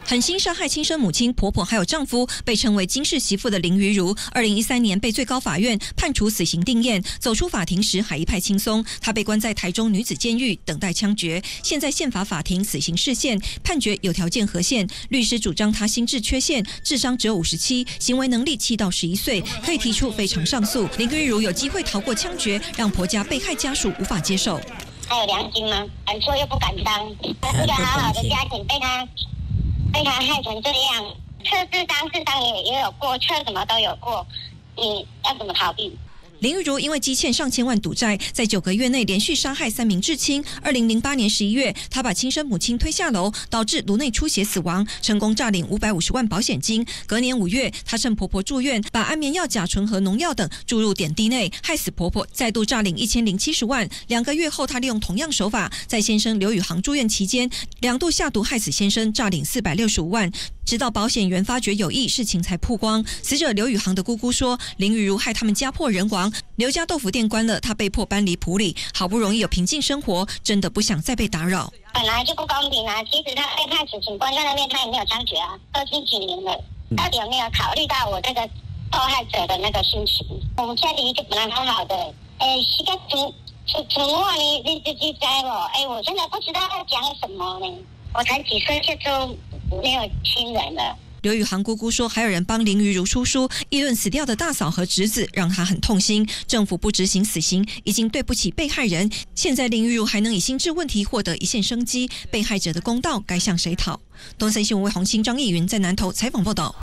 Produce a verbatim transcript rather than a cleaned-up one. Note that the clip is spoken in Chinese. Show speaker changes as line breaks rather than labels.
狠心杀害亲生母亲、婆婆还有丈夫，被称为金氏媳妇的林于如，二零一三年被最高法院判处死刑定谳，走出法庭时还一派轻松。她被关在台中女子监狱等待枪决，现在宪法法庭死刑释宪，判决有条件合宪。律师主张她心智缺陷，智商只有五十七，行为能力七到十一岁，可以提出非常上诉。林于如有机会逃过枪决，让婆家被害家属无法接受。
他有良心吗？敢说又不敢当，一个好好的家庭被他。被他害成这样，测智商、智商也也有过，测什么都有过，你要怎么逃避？
林于如因为积欠上千万赌债，在九个月内连续杀害三名至亲。二零零八年十一月，她把亲生母亲推下楼，导致颅内出血死亡，成功诈领五百五十万保险金。隔年五月，她趁婆婆住院，把安眠药、甲醇和农药等注入点滴内，害死婆婆，再度诈领一千零七十万。两个月后，她利用同样手法，在先生刘宇航住院期间，两度下毒害死先生，诈领四百六十五万。直到保险员发觉有异，事情才曝光。死者刘宇航的姑姑说，林于如害他们家破人亡，刘家豆腐店关了，他被迫搬离埔里，好不容易有平静生活，真的不想再被打扰。
本来就不公平啊！其实他被判死刑关在那边，他也没有枪决啊，都已经几年了，到底有没有考虑到我这个受害者的那个心情？我们家里就本来好好的，哎，是个情情情话你你自己在我，哎，我真的不知道要讲什么呢。我才几岁就都没有亲人了。
刘宇航姑姑说，还有人帮林于如出书，议论死掉的大嫂和侄子，让她很痛心。政府不执行死刑，已经对不起被害人。现在林于如还能以心智问题获得一线生机，被害者的公道该向谁讨？东森新闻为洪兴张义云在南投采访报道。